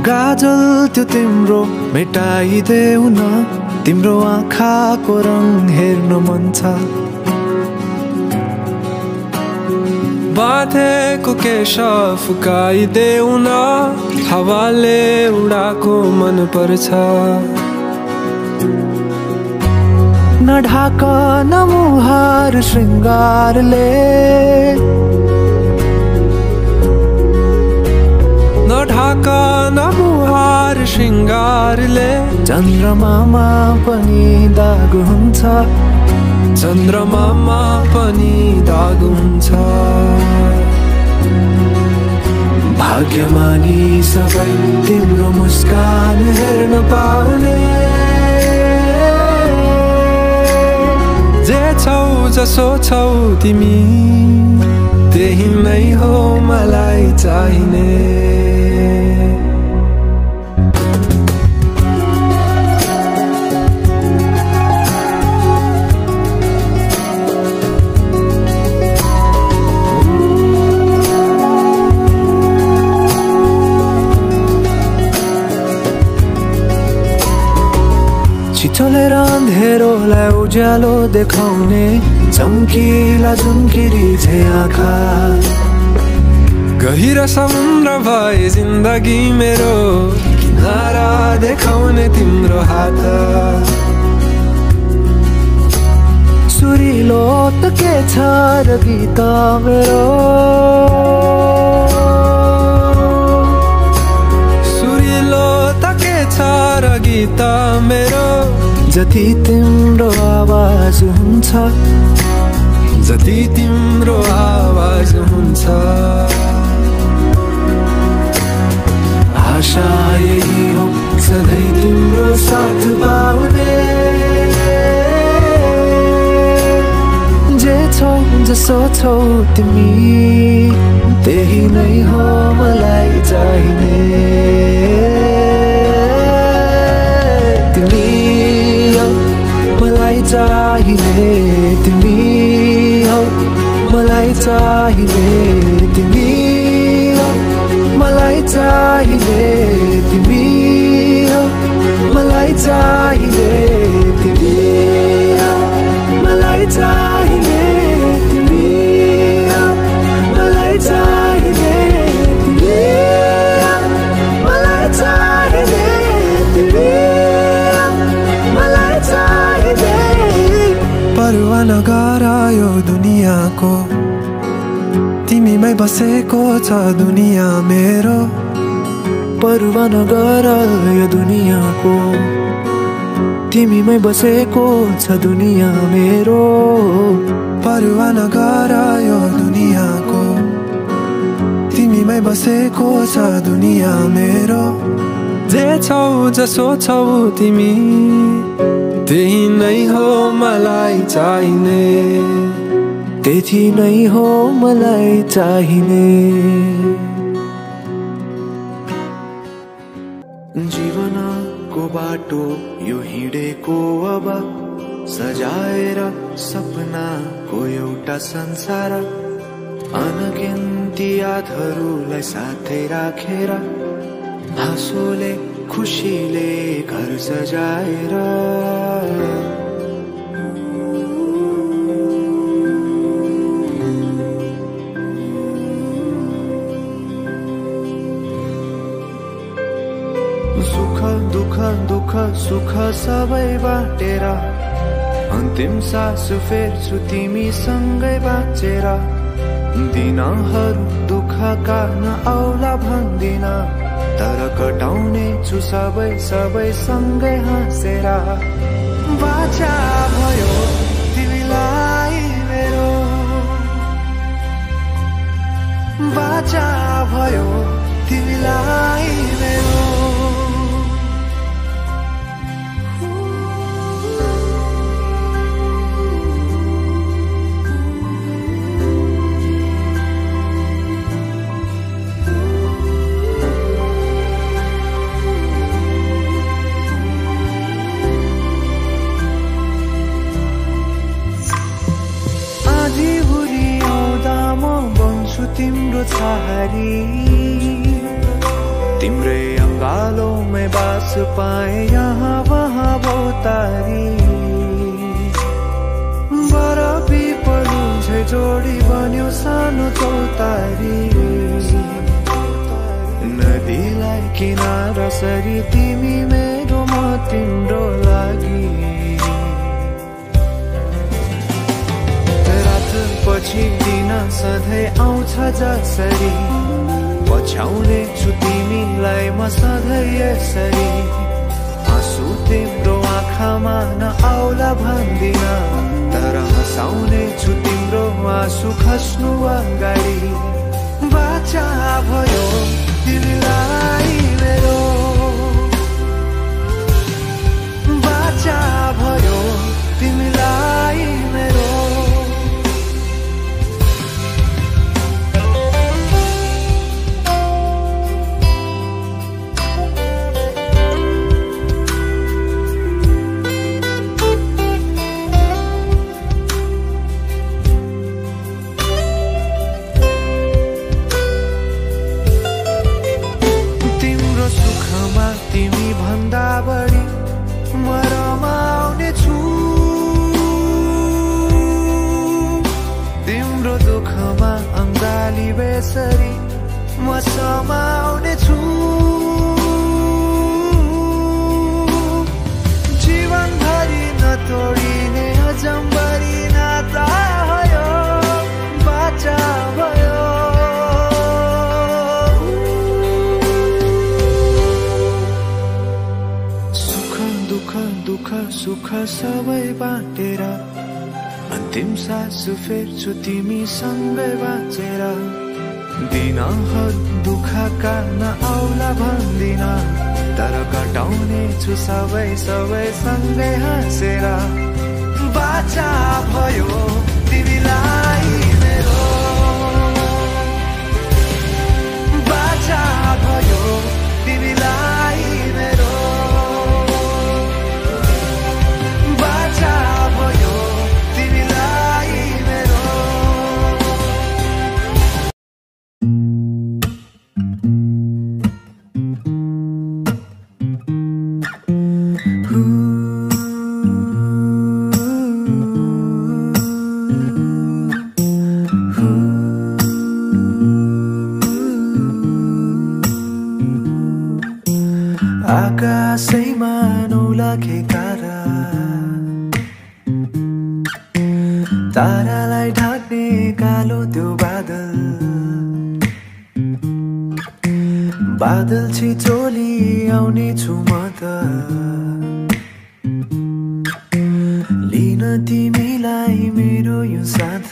गाजल त्यो तिम्रो मेटाइदेऊ न, तिम्रो आँखाको रङ हेर्न मन छ। बाँधेको केश फुकाइदेऊ न, हावाले उडाको मन पर्छ। न ढाक न मुहार श्रृङ्गारले, न ढाक न मुहार श्रृङ्गारले। चन्द्रमामा पनि दाग हुन्छ, चन्द्रमामा पनि दाग हुन्छ। भाग्यमानी सबै तिम्रो मुस्कान हेर्न पाउने। जे छौ जसो छौ तिमी, त्यही नै हो मलाई चाहिने। छिचोलेर अँधेरोलाई उज्यालो देखाउने, चम्किला झुम्किरी छे आँखा। गहिरो समुद्र भए जिन्दगी मेरो, किनारा देखाउने तिम्रो हात। सुरिलो त के छ र गीत मेरो, सुरिलो त के छ र गीत मेरो। जति तिम्रो आवाज हुन्छ, जति तिम्रो आवाज हुन्छ। आशा यही हो सधैँ तिम्रो साथ पाउने। जे छौ जसो छौ तिमी, त्यही नै हो मलाई चाहिने। चाहिने तिमी हौ मलाई चाहिने, तिमी हौ मलाई चाहिने, तिमी हौ मलाई चाहिने, तिमी हौ मलाई चाहिने, तिमी हौ मलाई चाहिने, तिमी हौ मलाई चाहिने, तिमी हौ मलाई चाहिने। परवाह नगर यो दुनियाँको, तिमीमै बसेको छ दुनियाँ मेरो। परवाह नगर यो दुनियाँको, तिमीमै बसेको छ दुनियाँ मेरो। परवाह नगर यो दुनियाँको, तिमीमै बसेको छ दुनियाँ मेरो। जे छौ जसो छौ तिमी, त्यही नै हो मलाई चाहिने, त्यही नै हो मलाई चाहिने। जीवनको बाटो यो हिँडेको अब, सजाएर सपनाको एउटा संसार। अनगिन्ती यादहरूलाई साथै राखेर, हाँसोले खुसीले घर सजाएर। सुख दुःख दुःख सुख सबै बाटेर, अन्तिम सास फेर्छु तिमीसँगै बाँचेर। दिनहरू दुःखका नआउला भन्दिन, तर कटाउने छु सबै सबै सँगै हाँसेर। बाचा भयो तिमीलाई मेरो, बाचा भयो तिमीलाई मेरो। तिम्रो छहारी, तिम्रै अङ्गाल मैं बास पाए यहाँ वहाँ बहुतारी बरफी पलुझे जोडी बन्यो सानो चौतारी नदीलाई किनारा सरी तिमी मेरो म तिम्रो लागि रात पछि दिन सधैँ आउँछ जसरी पछ्याउने छु तिमीलाई म सधैँ यसरी आँसु तिम्रो आँखामा नआउला भन्दिन तर हँसाउने छु तिम्रो आँसु खस्नु अगाडि बाचा भयो तिमीलाई मेरो बाचा भयो तिमीलाई मेरो तिमी भन्दा बढी म रमाउने छु तिम्रो दुःखमा अङ्गाली बेसरी म समाउने छु जीवनभरि नतोडिने अजम्बरी नाता भयो बाचा भयो दुःख सुख सबै बाटेर अन्तिम सास फेर्छु तिमी सँगै बाँचेर दिनहरू दुःखका नआउला भन्दिन तर कटाउने छु सबै सँगै हाँसेर बाचा भयो तिमीलाई मेरो बाचा भयो तिमीलाई मेरो आकाशैमा नौलाखे तारा तारालाई ढाक्ने कालो त्यो बादल बादल छिचोली आउने छु म त लिन तिमीलाई मेरो यो साथ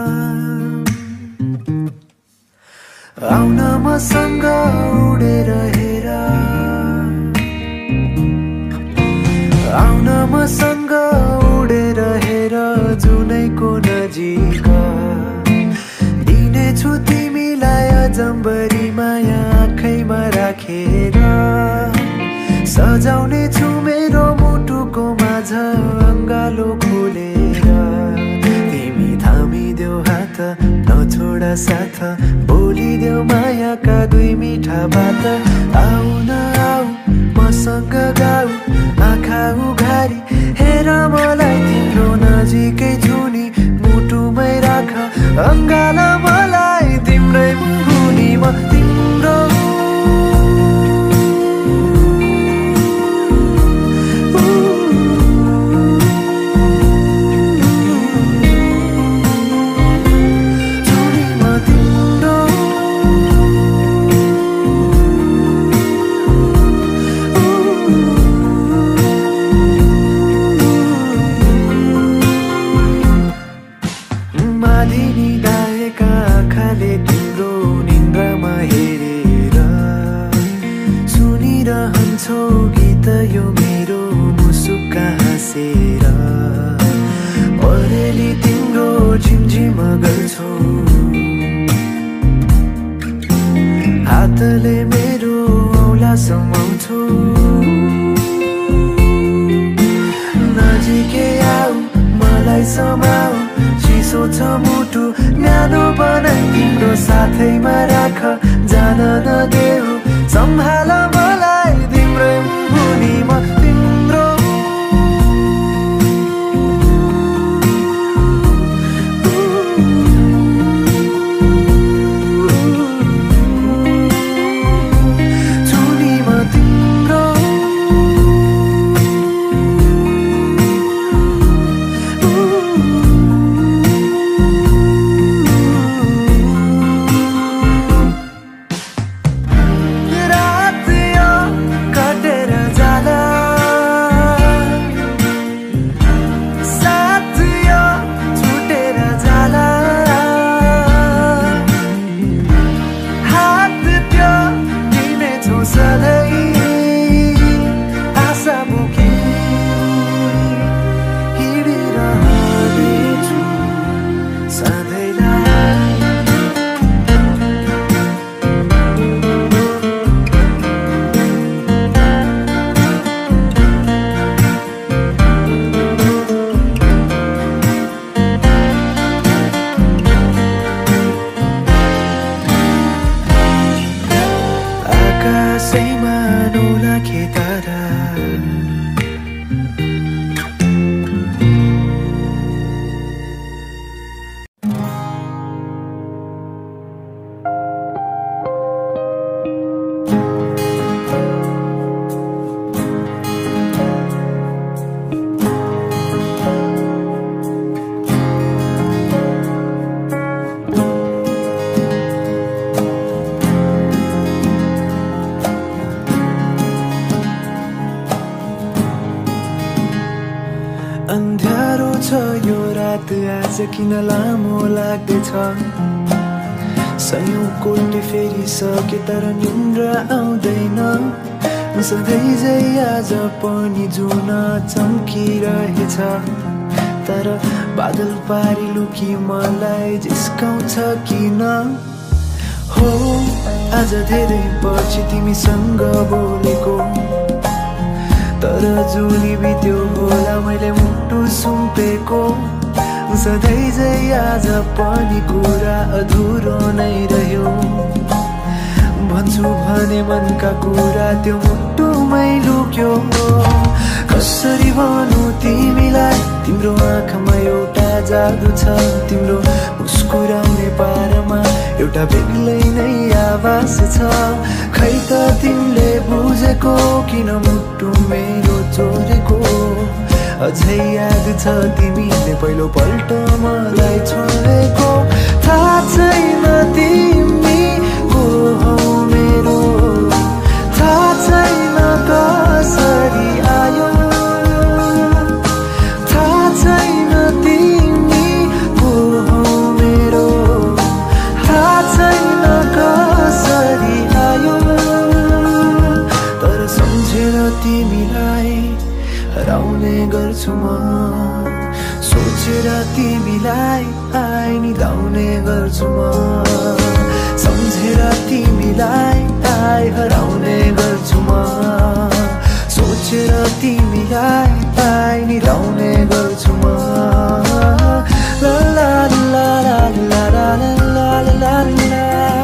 आउन मसँग उडेर हेर आउन मसँग उडेर हेर जुनैको नजिक दिनेछु तिमीलाई अजम्बरी माया आँखैमा राखेर सजाउने छु मेरो मुटुको माझ अङ्गालो खोलेर तिमी थामिदेऊ हात नछोड साथ बोलिदेऊ मायाका दुई मिठा बात आउन आऊ मसँग गाऊ आँखा उघारी हेर मलाई तिम्रो नजिकै छु नि मुटुमै राख अङ्गाला मलाई तिम्रै मुनि म तिम्रो गीत यो मेरो मुसुक्का हाँसेर परेली तिम्रो झिमझिम गर्छौ हातले मेरो औला समाउँछौ नजिकै आऊ मलाई समाऊ चिसो छ मुटु न्यानो बनाई तिम्रो साथैमा राख जान नदेऊ सम्हाल मलाई तिम्रै कसैमा नौलाखे तारा अन्ध्यारो छ यो रात आज किन लामो लाग्दैछ सयौं कोल्टे फेरिसके तर निन्द्रा आउँदैन सधैँ झै आज पनि जुन चम्किरहेछ तर बादल पारी लुकी मलाई जिस्काउँछ किन हो आज धेरै पछि तिमीसँग बोलेको तर जुनी बित्यो होला मैले मुटु सुम्पेको सधैँ झै आज पनि कुरा अधुरो नै रह्यो भन्छु भने मनका कुरा त्यो मुटुमै लुक्यो कसरी भनौँ तिमीलाई तिम्रो आँखामा एउटा जादु छ तिम्रो मुस्कुराउने पारमा एउटा बेग्लै नै आवाज छ खै त तिमीले बुझेको किन मुटु मेरो चोरेको अझै याद छ तिमीले पहिलो पल्ट मलाई छोडेको थाहा छैन तिमी को हौ मेरो थाहा छैन कसरी आयो थाहा छैन तिमी को हौ मेरो थाहा छैन कसरी आयो तर सम्झेर तिमीलाई हराउने गर्छु म सोचेर तिमीलाई आइनी धाउने गर्छु म सम्झेर तिमीलाई हराउने गर्छु म सोचेर तिमीलाई आइनी धाउने गर्छु म ला ला ला ला ला ला ला ला ला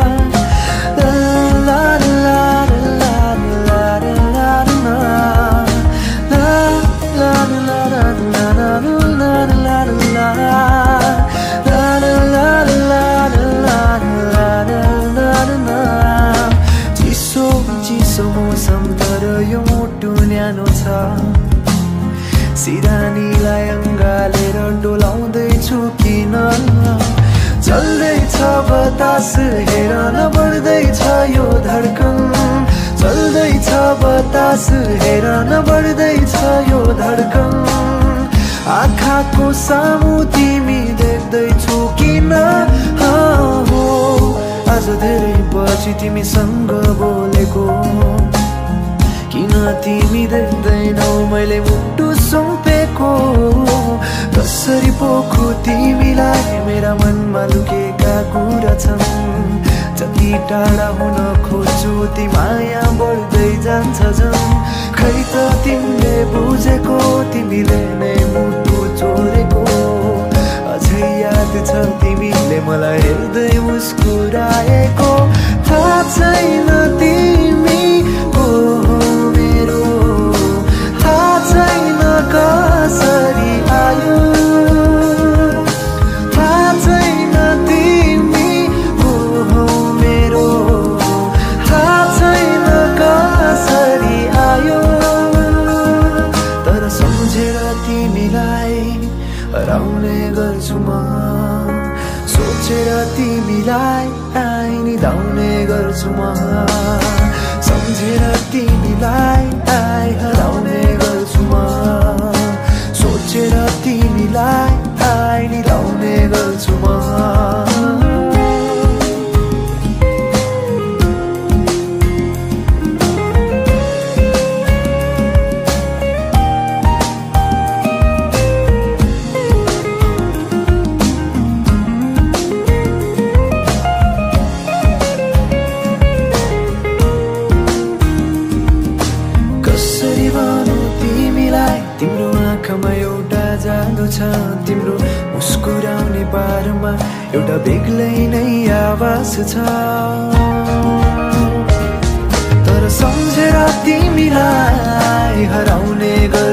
सिरानीलाई अङ्गालेर डोलाउँदैछु किन चल्दैछ बतास हेर न बढ्दैछ यो धड्कन चल्दैछ बतास हेर न बढ्दैछ यो धड्कन आँखाको सामु तिमी देख्दैछु किन हो आज धेरै पछि तिमीसँग बोलेको किन तिमी देख्दैनौ मैले मुटु सुम्पेको कसरी पोखु तिमीलाई मेरा मनमा लुकेका कुरा छन् जति टाढा हुन खोज्छु ती माया बढ्दै जान्छ झन् खै त तिमीले बुझेको तिमीले नै मुटु चोरेको अझै याद छ तिमीले मलाई हेर्दै मुस्कुराएको थाहा छैन तिमी को हो मेरो थाहा छैन कसरी आयो थाहा छैन तिमी को हो मेरो थाहा छैन कसरी आयो तर सम्झेर तिमीलाई हराउने गर्छु म सोचेर तिमीलाई आइनी धाउने गर्छु म सम्झेर तिमीलाई हराउने गर्छु म सोचेर तिमीलाई आइनी धाउने गर्छु म तिम्रो आँखामा एउटा जादु छ तिम्रो मुस्कुराउने पारमा एउटा बेग्लै नै आवाज छ तर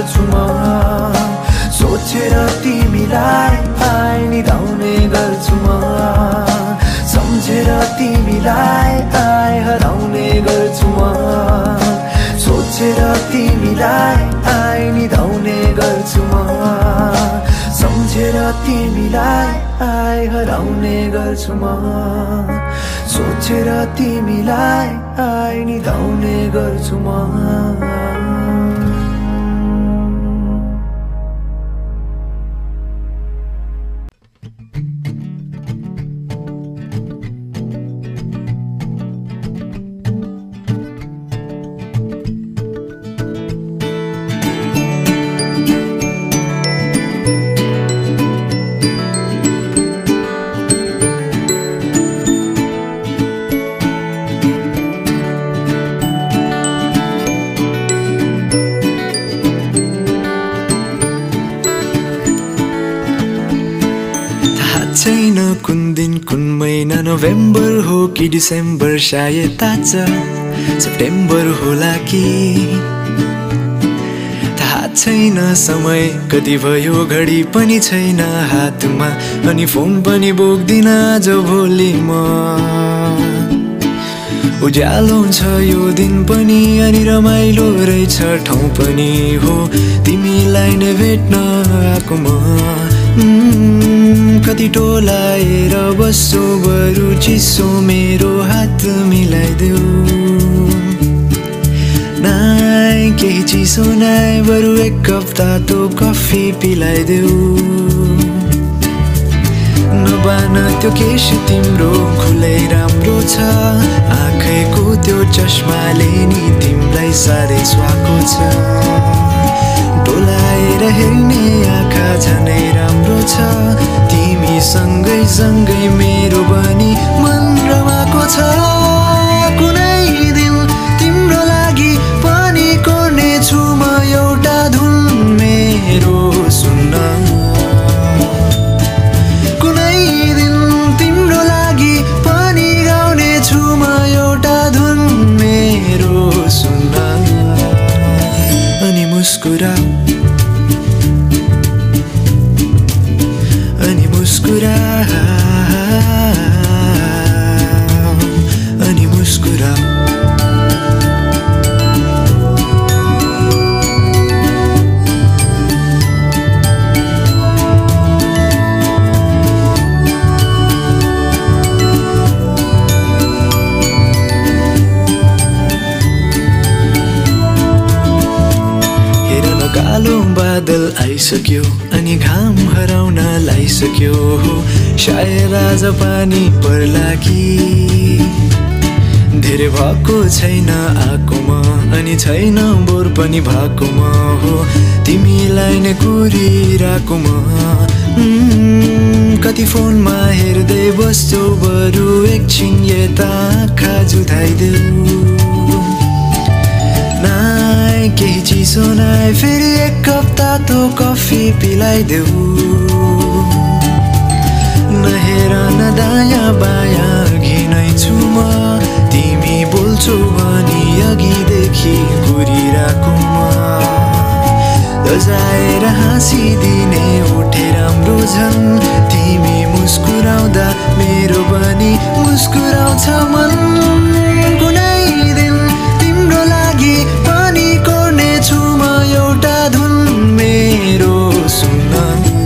गर्छु म सोचेर तिमीलाई आइ निधाउने गर्छु म सम्झेर तिमीलाई आइ हराउने गर्छु म सोचेर तिमीलाई आइ निधाउने गर्छु म सम्झेर तिमीलाई आइ हराउने गर्छु म सोचेर तिमीलाई आइ निधाउने गर्छु म छैन कुन दिन कुन महिना नोभेम्बर हो कि डिसेम्बर सायद ताछ सेप्टेम्बर होला कि थाहा छैन समय कति भयो घडी पनि छैन हातमा अनि फोन पनि बोक्दिन आज भोलि म उज्यालो छ यो दिन पनि अनि रमाइलो रहेछ ठाउँ पनि हो तिमीलाई नै भेट्न आएको म कति टोलाएर बस्छौ बरु चिसो मेरो हात मिलाइदेऊ नाइ केही चिसो नाइ बरु एक कप तातो कफी पिलाइदेऊ नबान त्यो केश तिम्रो खुलै राम्रो छ आँखैको त्यो चस्माले नि तिमीलाई साह्रै सुहाएको छ डोलाएर हेर्ने आँखा झनै राम्रो छ तिमी सँगै सँगै मेरो पनि मन रमाएको छ कुनै दिन तिम्रो लागि पनि कोर्नेछु म एउटा धुन मेरो सुन्न कुनै दिन तिम्रो लागि पनि गाउनेछु म एउटा धुन मेरो सुन्न अनि मुस्कुरा अनि मुस्कुरा हेर न कालो बादल आइसक्यो अनि घाम हराउन लागिसक्यो हो सायद आज पानी पर्ला कि धेरै भएको छैन आएकोमा अनि छैन बोर पनि भएकोमा हो तिमीलाई नै कुरिरहेकोमा कति फोनमा हेर्दै बस्छौ बरु एकछिन यता आँखा जुधाइदेऊ नाइ केही चिसो नाइ फेरि एक कप तातो कफी पिलाइदेऊ नहेर न दायाँ बायाँ घिनै छु म तिमी बोल्छौ भनी अघिदेखि घुरिरहेको म लजाएर हाँसिदिने उठे राम्रो झन् तिमी मुस्कुराउँदा मेरो पनि मुस्कुराउँछ मन कुनै दिन तिम्रो लागि पनि कोर्नेछु म एउटा धुन मेरो सुन्न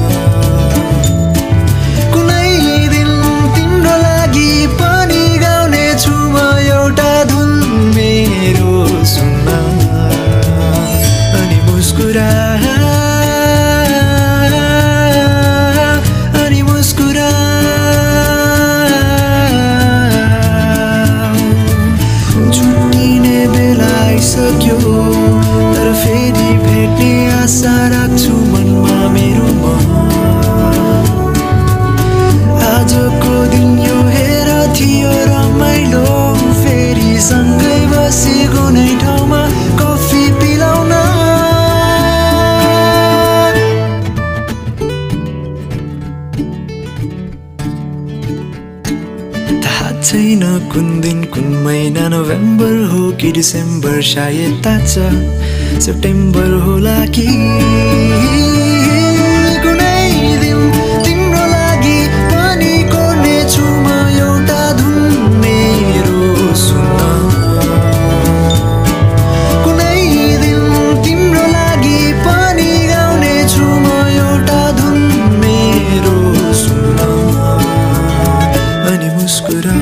तर फेरि भेट्ने आशा राख्छु मनमा मेरो आजको दिन यो हेर थियो रमाइलो फेरि सँगै बसी कुनै ठाउँमा कफी पिलाउन थाहा छैन कुन दिन कुन महिना नोभेम्बर हो कि डिसेम्बर सायद ताछ सेप्टेम्बर होला कि कुनै दिन तिम्रो लागि पनि कोर्नेछु म एउटा धुन मेरो सुन्न कुनै दिन तिम्रो लागि पनि गाउनेछु म एउटा धुन मेरो सुन्न अनि मुस्कुराऊ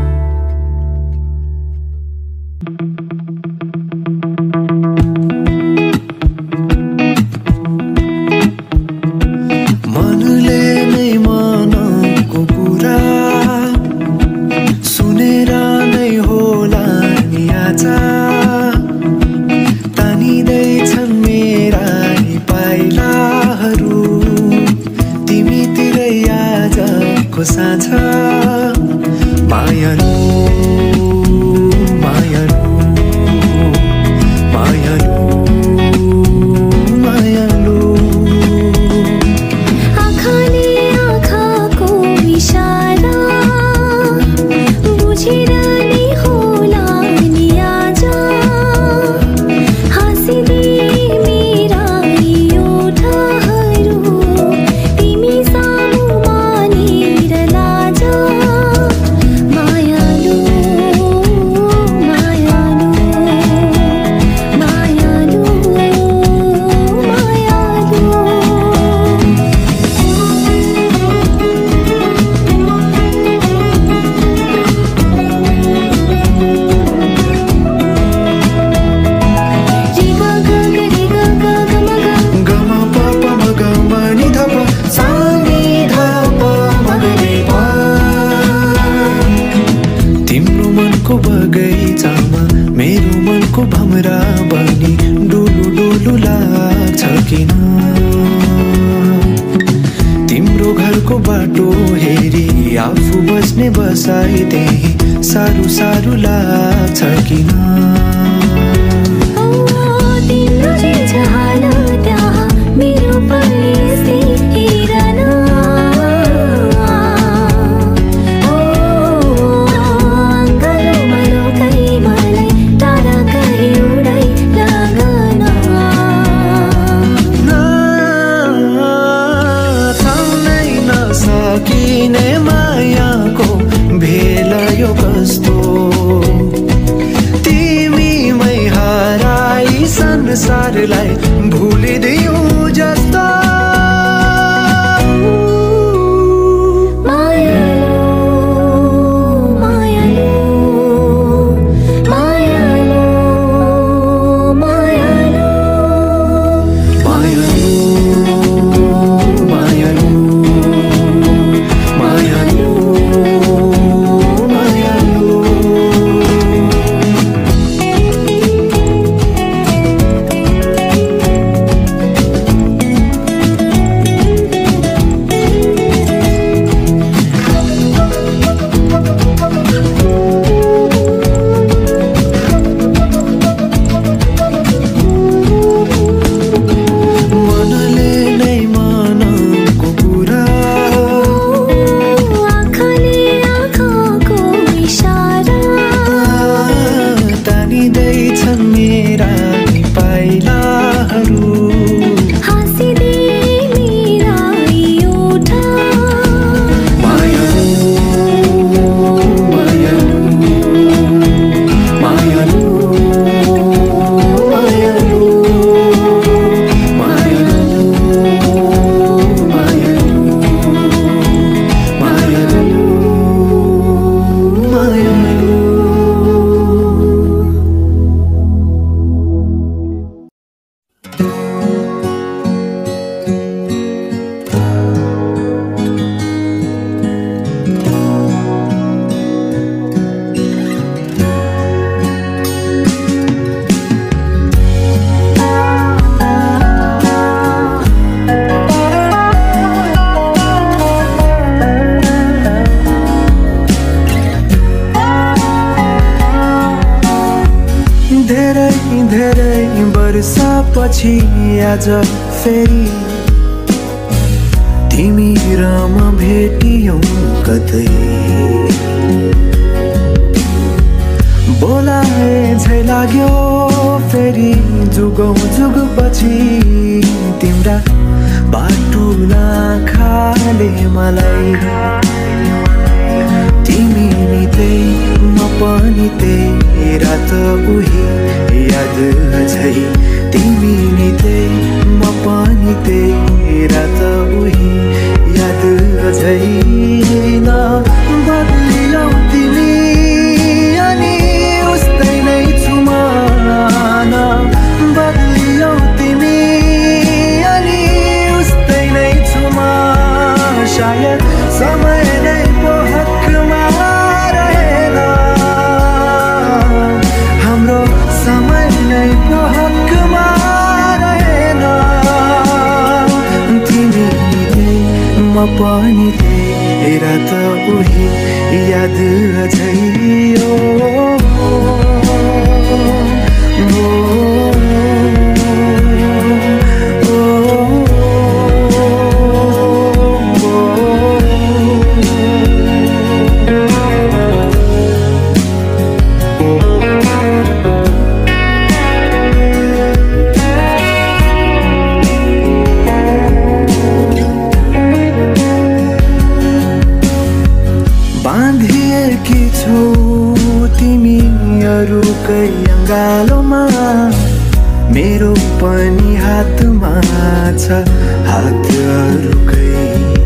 पछि आज फेरि तिमी र म भेटियौं कतै बोलाए झै लाग्यो फेरि जुगौँ जुग पछि तिम्रा बाटो नाखाले मलाई तिमी नि त्यही म पनि त्यही रात उही याद अझै तिमी नि त्यही म पनि त्यही रात उही याद अझै न बदलियौ तिमी अनि उस्तै नै छु म न बदलियौ तिमी अनि उस्तै नै छु म सायद समय नै पो हकमा रहेन हाम्रो समय नै पो हकमा रहेन तिमी नि म पनि त्यही रात उही याद अझै बाँधिएकी छौ तिमी अरूकै अङ्गालोमा मेरो पनि हातमा छ हात अरूकै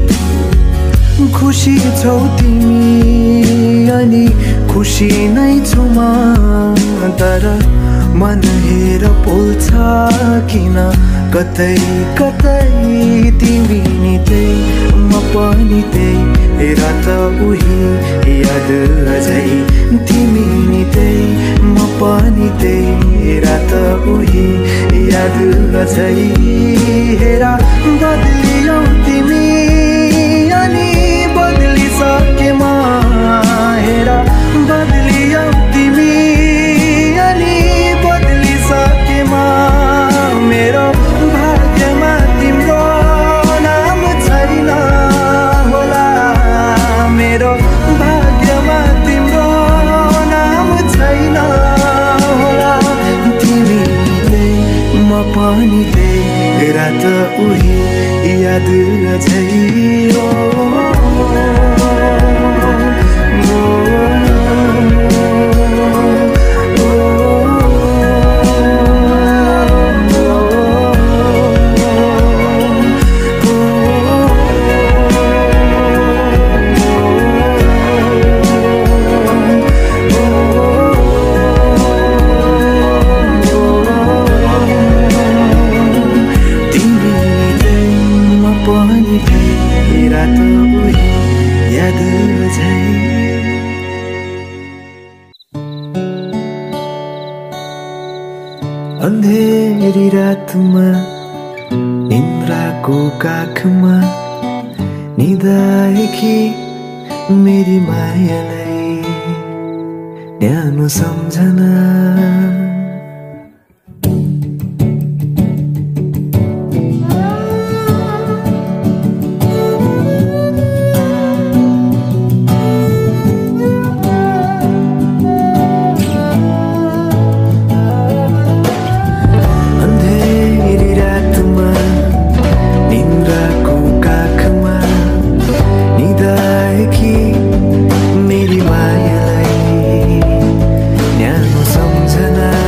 खुसी छौ तिमी अनि खुसी नै छु म तर मन हेर पोल्छ किन कतै कतै तिमी नि त्यही म पनि त्यही रात उही याद अझै तिमी नि त्यही म पनि त्यही रात उही याद अझै हेरा बदलियौ तिमी अनि बदलिसके म हेरा बदलियौ तिमी अनि बदलिसके म मेरो भाग्यमा तिम्रो नाम छैन होला मेरो भाग्यमा तिम्रो नाम छैन होला तिमी त्यही म पनि त्यही रात उही याद अझै अन्धेरी रातमा निन्द्राको काखमा निदाएकी मेरी मायालाई न्यानो सम्झना मेरी मायालाई न्यानो सम्झना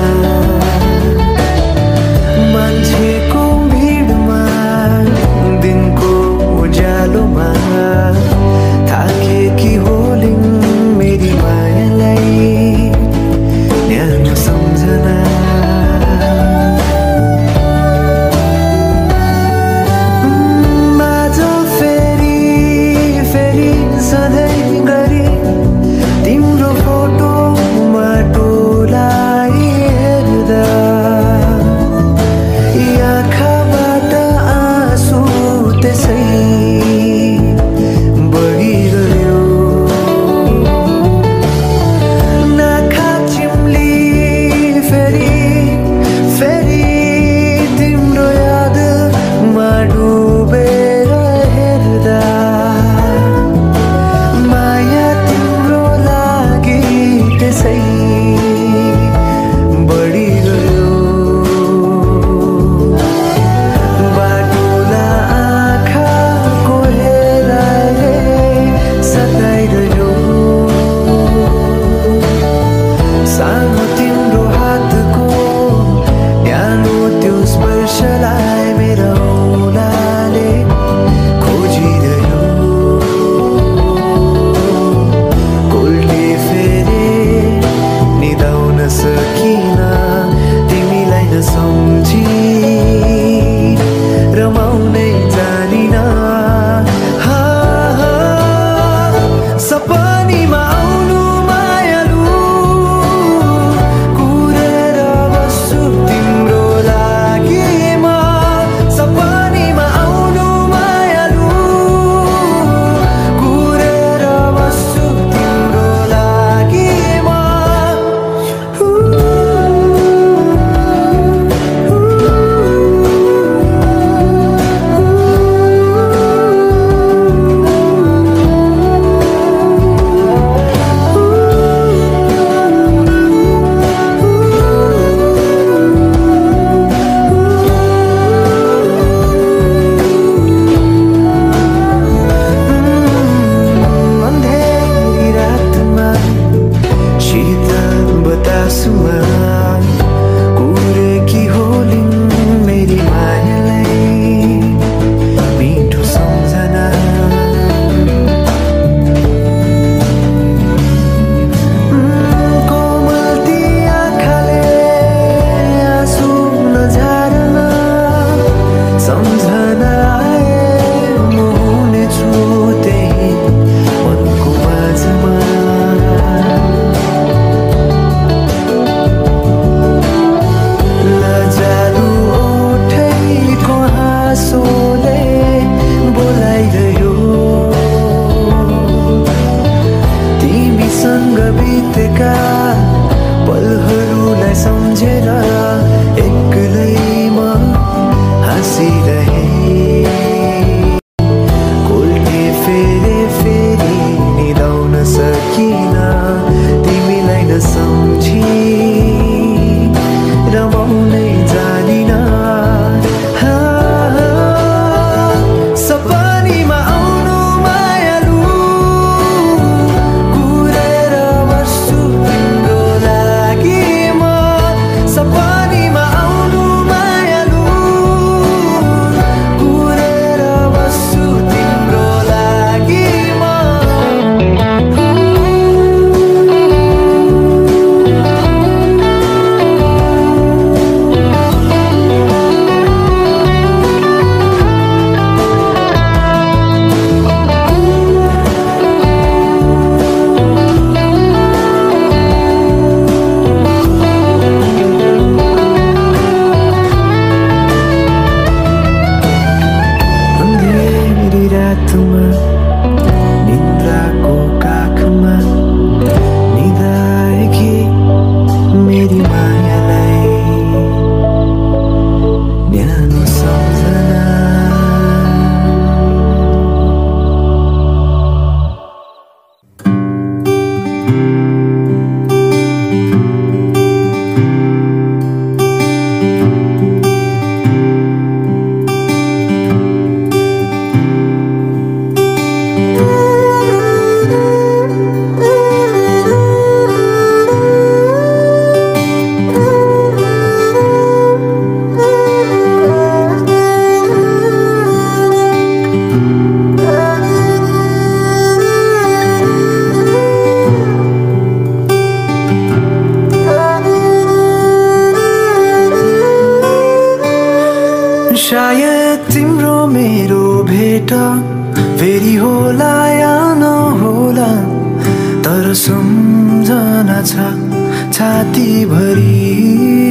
शायद तिम्रो मेरो भेट फेरि होला या नहोला, तर सम्झना छ छातीभरि,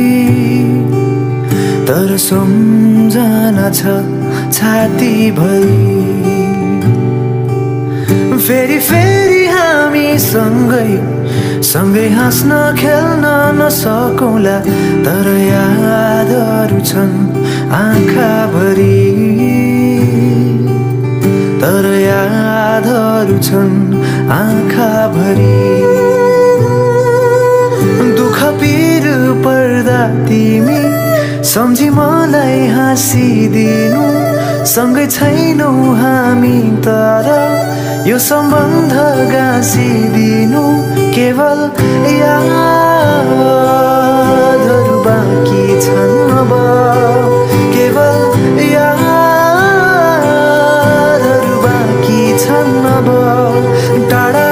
तर सम्झना छ छातीभरि। फेरि फेरि हामी सँगै सँगै हाँस्न खेल्न नसकौँला, तर यादहरू छन् आँखाभरि, तर यादहरू छन् आँखाभरि। दुःख पीर पर्दा तिमी सम्झी मलाई हाँसिदिनु, सँगै छैनौ हामी तर यो सम्बन्ध गाँसिदिनु। केवल यादहरू बाँकी छन् अब, केवल यादहरू बाँकी छन् अब। टाढा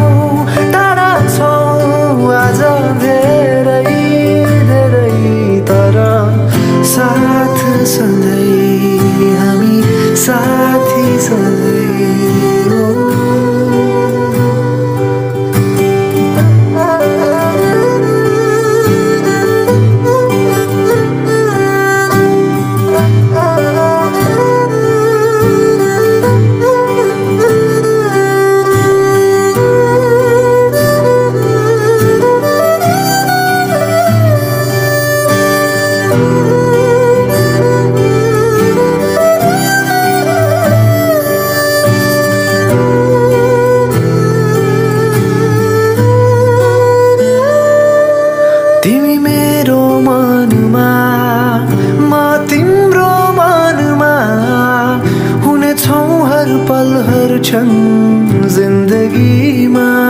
छौँ आज धेरै धेरै, तर साथ सधैँ हामी साथी सधैँ। जिन्दगीमा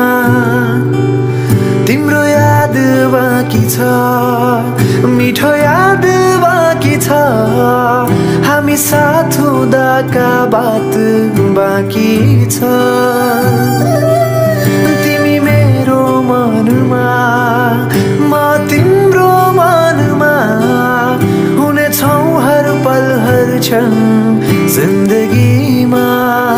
तिम्रो याद बाँकी छ, मिठो याद बाँकी छ, हामी साथ हुँदाका बात बाँकी छ। तिमी मेरो मनमा म तिम्रो मनमा, हुनेछौँ हर पल हर क्षण जिन्दगीमा।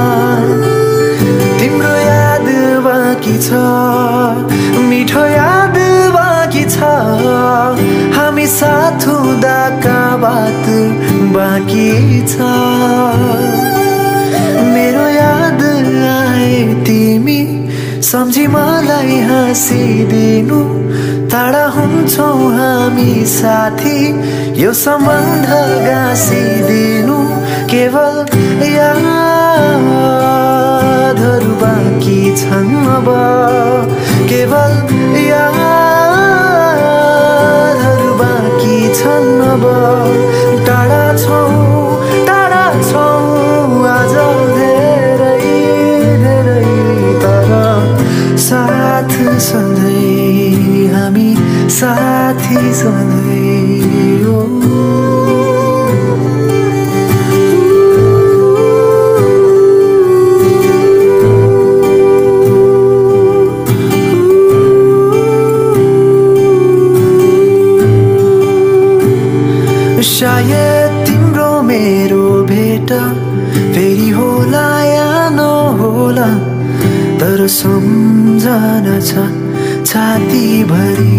तिम्रो याद बाँकी छ, मिठो याद बाँकी छ, हामी साथ हुँदाका बात बाँकी छ। मेरो याद आए तिमी सम्झी मलाई हाँसिदिनु, टाढा हुन्छौँ हामी साथी यो सम्बन्ध गाँसिदिनु। केवल यादहरू बाँकी छन् अब, केवल यादहरू बाँकी छन् अब। टाढा छौँ आज धेरै धेरै, तर साथ सधैँ हामी साथी सधैँ। शायद तिम्रो मेरो भेट फेरि होला या नहोला, तर सम्झना छ छातीभरि।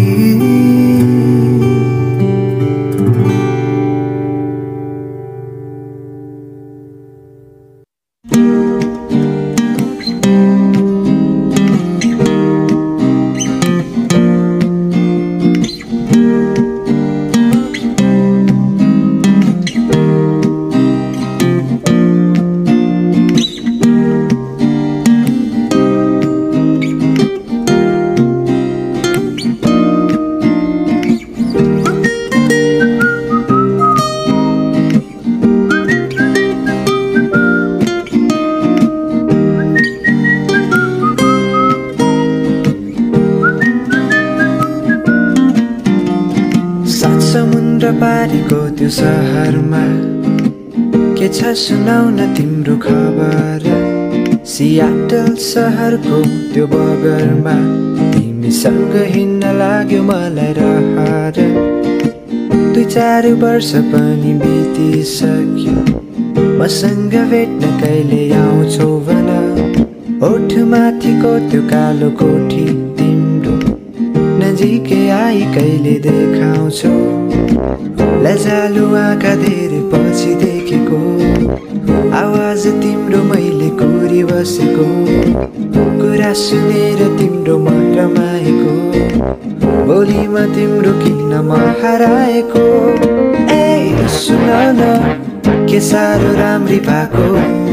पारीको त्यो सहरमा के छ सुनाउन तिम्रो खबर। सियाटल सहरको त्यो बगरमा तिमीसँग हिँड्न लाग्यो मलाई रहर। 2-4 वर्ष पनि बिति बितिसक्यो मसँग भेट्न कहिले आउँछौ भन ओठमाथिको त्यो कालो कोठी तिम्रो नजिकै आई कहिले देखाउँछौ लजालु आँखा धेरै पछि देखेको आवाज तिम्रो मैले कोरी बसेको कुरा सुनेर तिम्रो मन रमाएको बोलीमा तिम्रो किन म हराएको ए सुन न के साह्रो राम्री भएको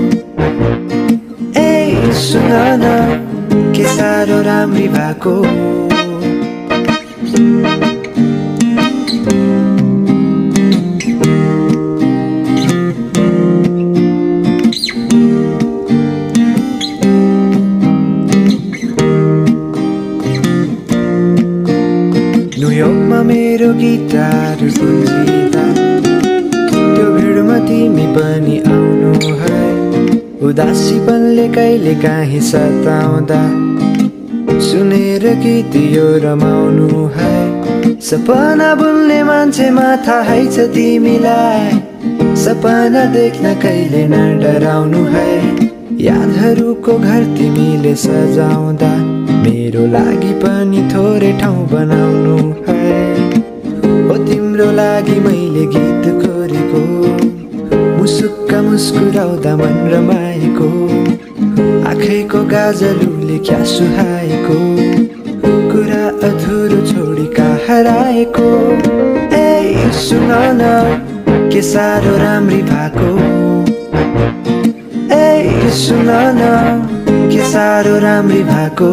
ए सुन न के साह्रो राम्री भएको न्युयोर्कमा मेरो गिटार गुन्जिँदा त्यो भिडमा तिमी पनि आउनु है उदासीपनले कहिले काहीँ सताउँदा सुनेर गीत यो रमाउनु है सपना बुन्ने मान्छेमा थाहै छ तिमीलाई सपना देख्न कहिले न डराउनु है यादहरूको घर तिमीले सजाउँदा मेरो लागि पनि थोरै ठाउँ बनाउनु है हो तिम्रो लागि मैले गीत कोरेको मुसुक्क मुस्कुराउँदा मन रमाएको आँखैको गाजलुले क्या सुहाएको कुरा अधुरो छोडी हराएको ए सुन न के साह्रो राम्री भएको ए सुन न के साह्रो राम्री भएको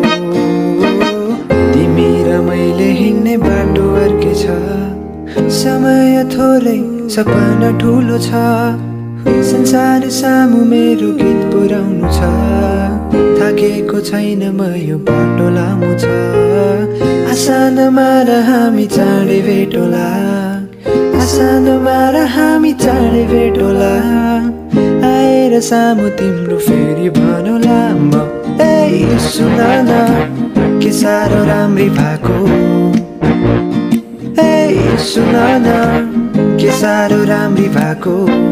तिमी र मैले हिँड्ने बाटो अर्कै छ समय थोरै सपना ठुलो छ संसार सामु मेरो गीत पुर्याउनु छ थाकेको छैन म यो बाटो लामो छ आशा नमार हामी चाँडै भेटौँला आशा नमार हामी चाँडै भेटौँला आएर सामु तिम्रो फेरि भनौँला म ए सुन न के साह्रो राम्री भएको ए सुन न के साह्रो राम्री भएको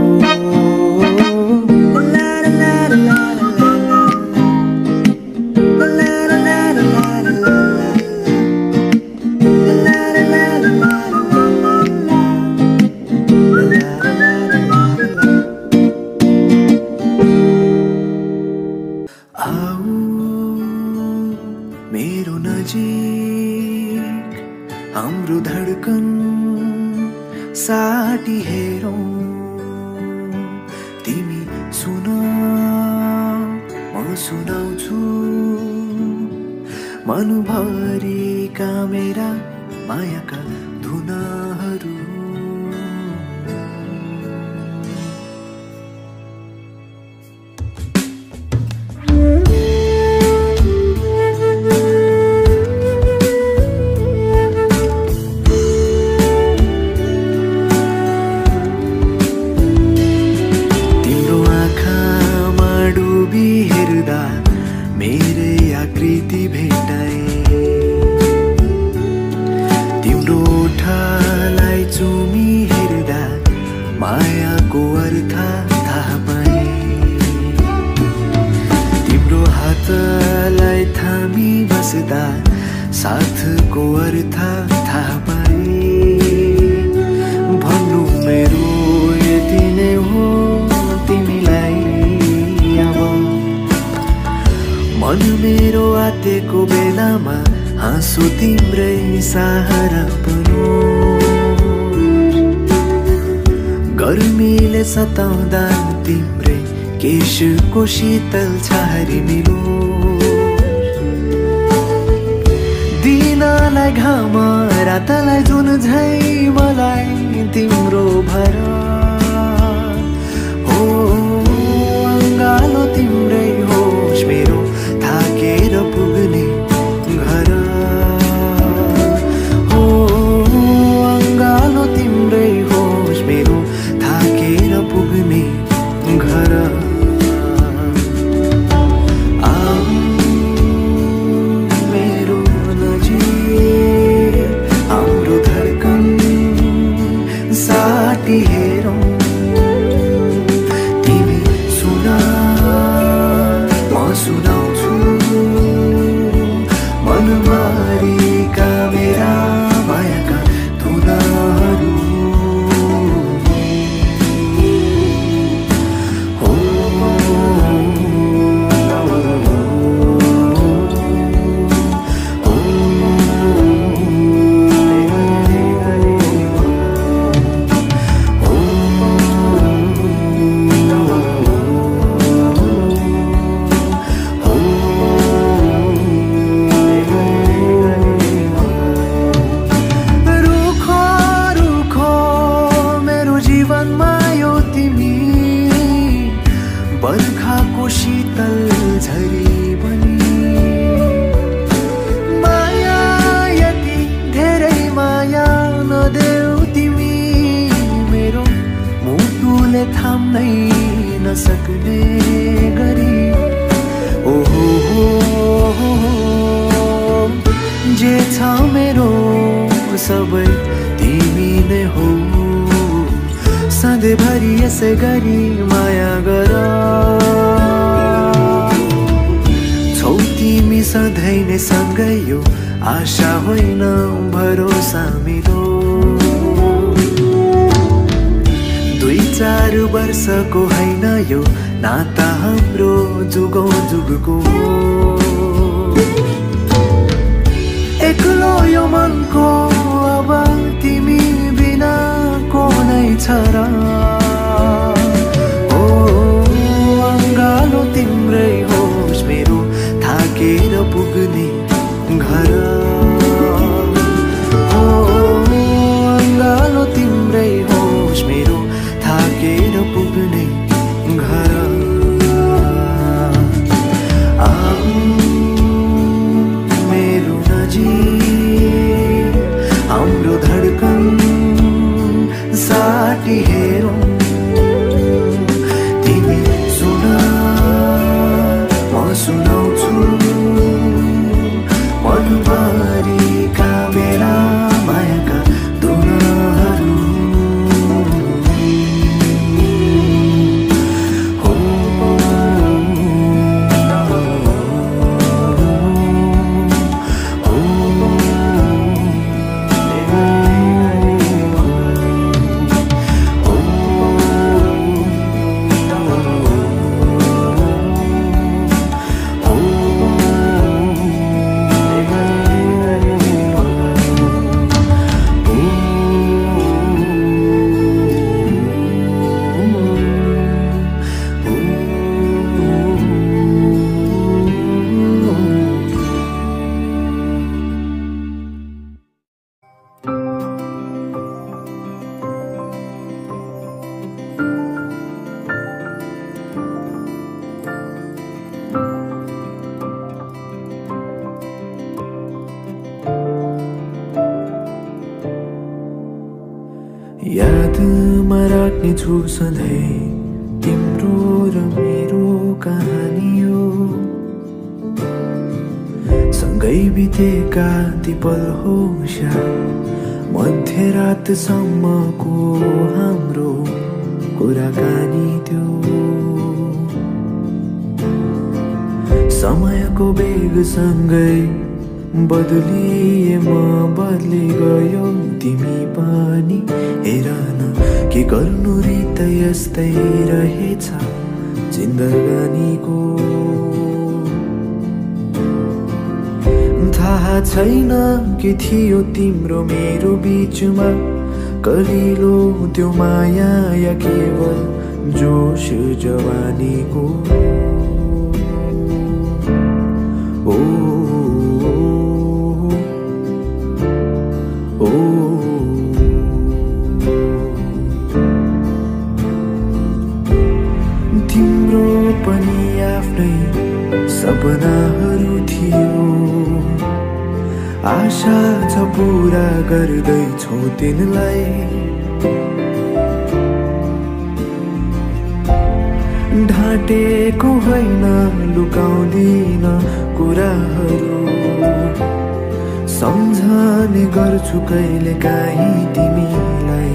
मेरो नजिक हाम्रो धडकन साटी हेरौं तिमी सुन म सुनाउँछु मनभरिका मेरा मायाका धुनाहरू हेर्दा मेरै आकृति भेटाए तिम्रो ओठलाई चुमी हेर्दा मायाको अर्थ थाहा पाए तिम्रो हातलाई थामी बस्दा साथको अर्थ थाहा पाए भन्नु मेरो यति नै हो तिमीलाई मन मेरो आतेको बेलामा हाँसो तिम्रै सहारा बनो गर्मीले सताउँदा तिम्रै केशको शीतल छहारी मिलो दिनलाई घाम रातलाई जुन झै मलाई तिम्रो भर हो अङ्गालो तिम्रै होस् मेरो थाकेर पुग्ने घर हो अङ्गालो तिम्रै होस् मेरो थाकेर पुग्ने घर आऊ मेरो नजिक हाम्रो धडकन साटी नसक्ने गरी ओहो हो जे छ मेरो सबै तिमी नै हो सधैँभरि यसै गरी माया गर छौ तिमी सधैँ नै सँगै यो आशा होइन भरोसा मेरो 2-4 वर्षको होइन यो नाता हाम्रो जुगौँ जुगको एक्लो यो मनको अब तिमी बिना को नै छ र ओ अङ्गालो तिम्रै होस् मेरो थाकेर पुग्ने घर ओ अङ्गालो तिम्रै होस् मेरो थाकेर पुग्ने घर मेरो नजिक हाम्रो धड्कन साटी हेरौँ तिमी सुन म सुनाउँछु मनभरिका मेरा मायाका धुनहरू यादमा राख्नेछु सधैँ तिम्रो र मेरो कहानी हो सँगै बितेका ती पल होस् मध्यरातसम्मको हाम्रो कुराकानी त्यो समयको वेगसँगै बदलिए म बदली गयो तिमी पनि हेर न के गर्नु रित यस्तै रहेछ जिन्दगानीको थाहा छैन के थियो तिम्रो मेरो बीचमा कलिलो त्यो माया या केवल जोश जवानीको ओ तिम्रो पनि आफ्नै सपनाहरू थियो आशा छ पुरा गर्दैछौ तिनलाई ढाँटेको होइन लुकाउँदिन कुराहरू सम्झने गर्छु कहिले काहीँ तिमीलाई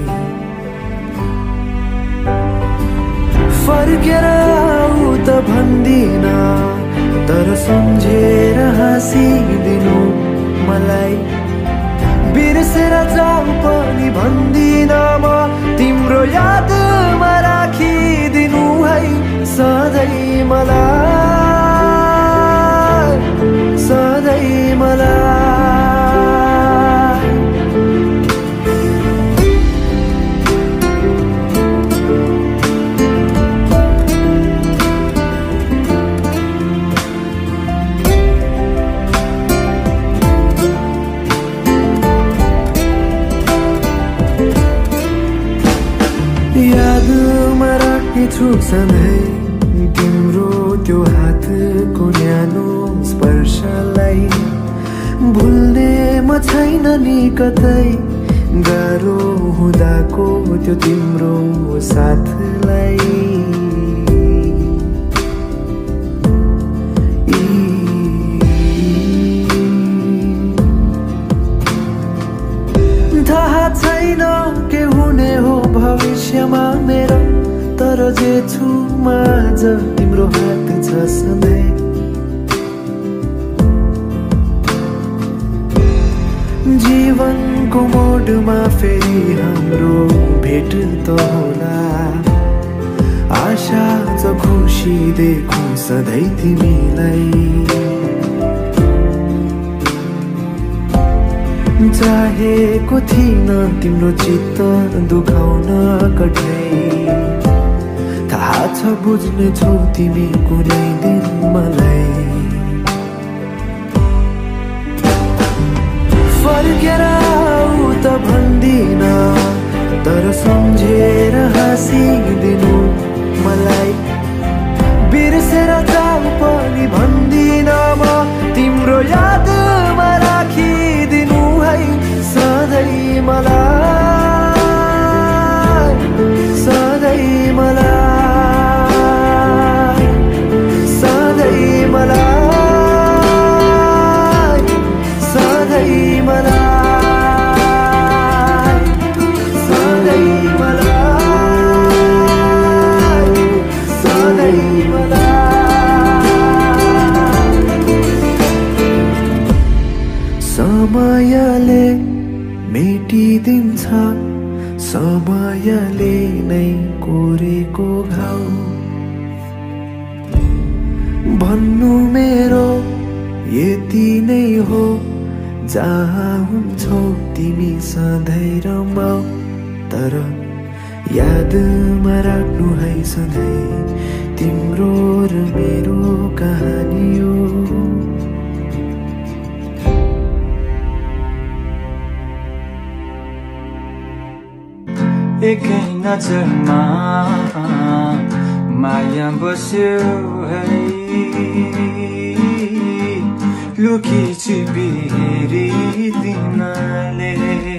फर्केर आऊ त भन्दिन तर सम्झेर हाँसिदिनु मलाई बिर्सेर जाऊ पनि भन्दिन म तिम्रो यादमा राखिदिनु है सधैँ मलाई सधैँ मलाई यादमा राख्नेछु सधैँ तिम्रो त्यो हातको न्यानो स्पर्शलाई भुल्ने म छैन नि कतै गाह्रो हुँदाको त्यो तिम्रो साथलाई छैन के हुने हो भविष्यमा मेरो, तर जे छु माझ तिम्रो हात छ सधैँ। जीवनको मोडमा फेरि हाम्रो भेट त होला, आशा छ खुसी देखौँ सधैँ तिमीलाई। चाहेको थिइन तिम्रो चित्त दुखाउन कठै, थाहा छ बुझ्ने छौ तिमी कुनै दिन मलाई। फर्केर आऊ त भन्दिन, तर सम्झेर हाँसिदिनु मलाई। बिर्सेर जाऊ पनि भन्दिन म, तिम्रो यादमा राखिदिनु है सधैँ मलाई, सधैँ मलाई, सधैँ मलाई, सधैँ मलाई, सधैँ मलाई, सधैँ मलाई। समयले मेटिदिन्छ, समयले नै कोरेको घाउ। भन्नु मेरो यति नै हो, जहाँ हुन्छौ तिमी सधैँ रमाऊ, तर यादमा राख्नु है सधैँ तिम्रो र मेरो कहानी हो। एकै नजरमा माया बस्यो है, लुकी छिपी हेरिदिनले।